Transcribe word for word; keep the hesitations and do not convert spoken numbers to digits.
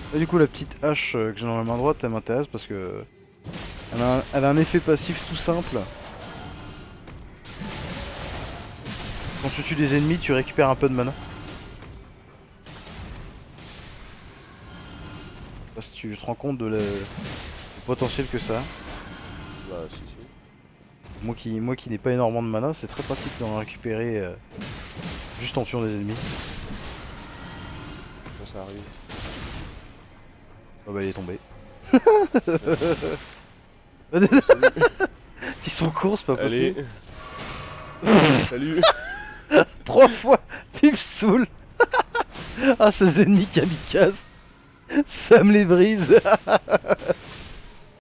Et du coup, la petite hache euh, que j'ai dans la main droite, elle m'intéresse parce que elle a, un, elle a un effet passif tout simple. Quand tu tues des ennemis, tu récupères un peu de mana. Parce que tu te rends compte de le, le potentiel que ça a. Bah, si, si. Moi qui, moi qui n'ai pas énormément de mana, c'est très pratique d'en récupérer euh, juste en tuant des ennemis. Ça, ça arrive. Oh bah il est tombé. Merci. Oh, salut. Ils sont courts, c'est pas Allez. possible. Salut. Trois fois, tu me saoules. Ah ces ennemis kamikazes, ça me les brise.